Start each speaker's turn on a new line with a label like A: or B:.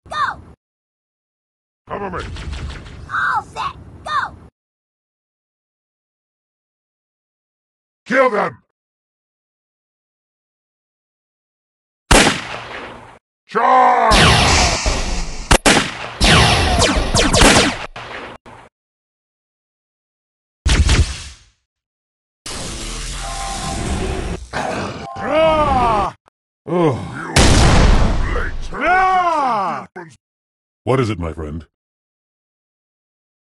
A: go!
B: Cover me!
A: All set, go!
B: Kill them! Charge!
C: What is it, my friend?